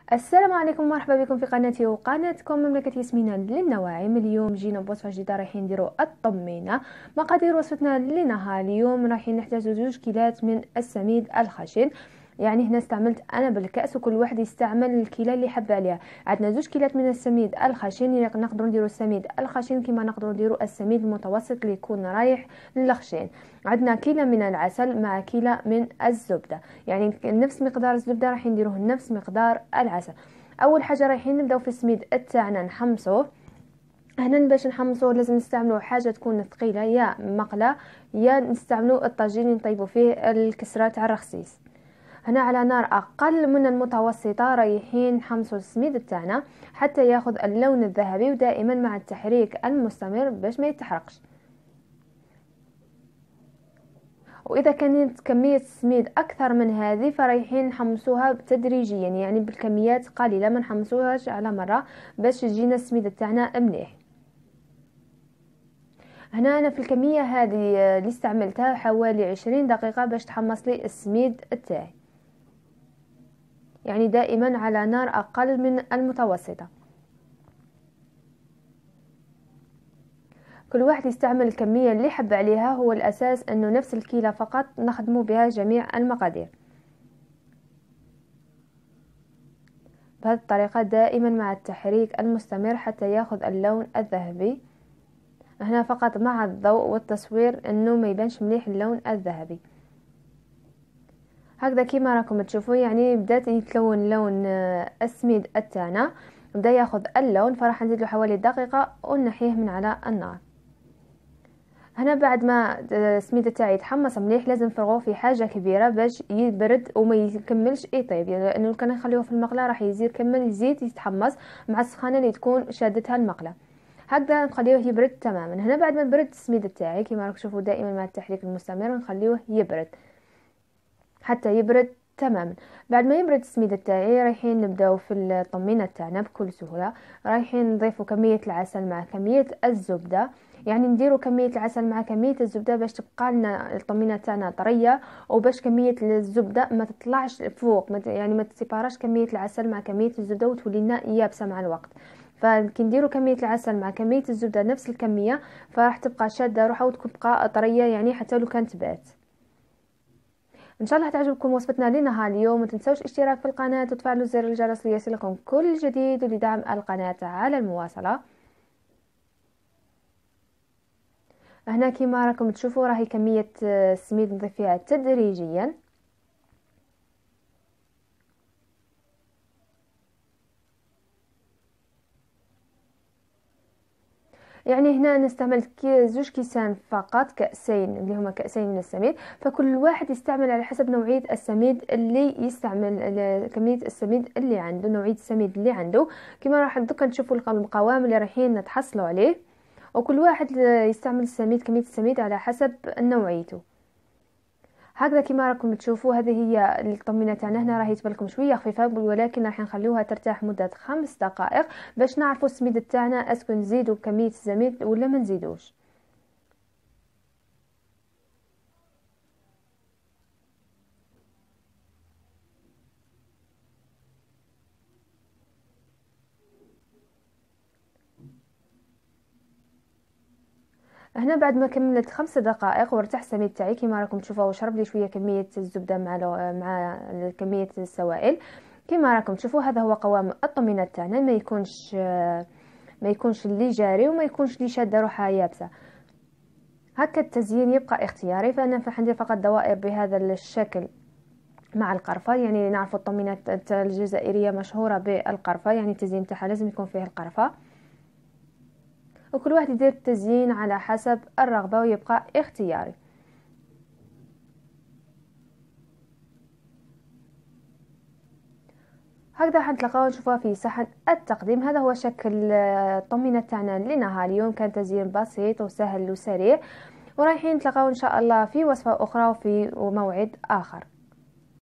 السلام عليكم، مرحبا بكم في قناتي وقناتكم مملكة ياسمينة للنواعم. اليوم جينا بوصفة جديدة رايحين نديرو الطمينة. مقادير وصفتنا لنهار اليوم: رايحين نحتاج 2 كيلات من السميد الخشن. يعني هنا استعملت انا بالكأس وكل واحد يستعمل الكيلة اللي يحب عليها. عندنا 2 كيلات من السميد الخشن، يعني نقدروا نديروا السميد الخشن كما نقدروا نديروا السميد المتوسط اللي يكون رايح للخشين. عندنا كيلة من العسل مع كيلة من الزبدة، يعني نفس مقدار الزبدة راح نديروه نفس مقدار العسل. اول حاجه رايحين نبداو في السميد تاعنا نحمصوه. هنا باش نحمصوه لازم نستعملوا حاجه تكون ثقيله، يا مقله يا نستعملوا الطاجين نطيبوا فيه الكسره تاع الرخصيص. هنا على نار اقل من المتوسطه رايحين نحمصوا السميد تاعنا حتى ياخذ اللون الذهبي، ودائما مع التحريك المستمر باش ما يتحرقش. واذا كانت كميه السميد اكثر من هذه فرايحين نحمصوها تدريجيا، يعني بالكميات قليله، ما نحمصوهاش على مره باش يجينا السميد تاعنا مليح. هنا انا في الكميه هذه اللي استعملتها حوالي 20 دقيقه باش تحمص لي السميد تاعي، يعني دائما على نار اقل من المتوسطه. كل واحد يستعمل الكميه اللي يحب عليها، هو الاساس انه نفس الكيلة فقط نخدموا بها جميع المقادير. بهذه الطريقة دائما مع التحريك المستمر حتى ياخذ اللون الذهبي. هنا فقط مع الضوء والتصوير انه ما يبانش مليح اللون الذهبي. هكذا كيما راكم تشوفوا، يعني بدات يتلون لون السميد تاعنا، بدا ياخذ اللون، فراح نزيد له حوالي دقيقة ونحيه من على النار. هنا بعد ما السميد تاعي يتحمص مليح لازم نفرغوه في حاجه كبيره باش يبرد وما يكملش يطيب، يعني لانه كان نخليوه في المقله راح يزيد يتحمص مع السخانه اللي تكون شادتها المقله. هكذا نخليوه يبرد تماما. هنا بعد ما برد السميد تاعي كما راكم تشوفوا دائما مع التحريك المستمر نخليوه يبرد حتى يبرد تماما. بعد ما يبرد السميد تاعي رايحين نبداو في الطمينه تاعنا بكل سهوله. رايحين نضيفوا كميه العسل مع كميه الزبده، يعني نديروا كميه العسل مع كميه الزبده باش تبقى لنا الطمينه تاعنا طريه، وباش كميه الزبده ما تطلعش فوق، يعني ما تسيباراش كميه العسل مع كميه الزبده وتولي لنا يابسه مع الوقت. فكي نديروا كميه العسل مع كميه الزبده نفس الكميه فراح تبقى شاده روحها وتبقى طريه، يعني حتى لو كانت بات. ان شاء الله تعجبكم وصفتنا لنهار اليوم. ما تنسوش الاشتراك في القناة وتفعلوا زر الجرس ليصلكم كل جديد، ولدعم القناة على المواصلة. هنا كما راكم تشوفوا راهي كمية السميد نضيف فيها تدريجيا. يعني هنا نستعمل 2 كيسان فقط، كأسين اللي هما كأسين من السميد، فكل واحد يستعمل على حسب نوعية السميد اللي يستعمل، كمية السميد اللي عنده، نوعية السميد اللي عنده. كما راح دوكا نشوفوا القوام اللي رايحين نتحصلوا عليه، وكل واحد يستعمل السميد كمية السميد على حسب نوعيته. هكذا كما راكم تشوفوا هذه هي الطمينه تاعنا. هنا راهي تبان لكم شويه خفيفه، ولكن راح نخليوها ترتاح مده 5 دقائق باش نعرفوا السميد تاعنا اسكو نزيدوا كميه السميد ولا ما نزيدوش. هنا بعد ما كملت 5 دقائق وارتاح السميد تاعي كما راكم تشوفوا، وشرب لي شويه كميه الزبده مع كميه السوائل. كما راكم تشوفوا هذا هو قوام الطمينه تاعنا، ما يكونش اللي جاري وما يكونش اللي شاده روحها يابسه. هكا التزيين يبقى اختياري، فانا حندير فقط دوائر بهذا الشكل مع القرفة. يعني نعرف الطمينات الجزائرية مشهورة بالقرفة، يعني التزيين تاعها لازم يكون فيه القرفة، وكل واحد يدير التزيين على حسب الرغبة ويبقى اختياري. هكذا حنتلاقاو نشوفوها في صحن التقديم. هذا هو شكل الطمينة تاعنا لنهار اليوم، كان تزيين بسيط وسهل وسريع، ورايحين نتلاقاو ان شاء الله في وصفة اخرى وفي موعد اخر.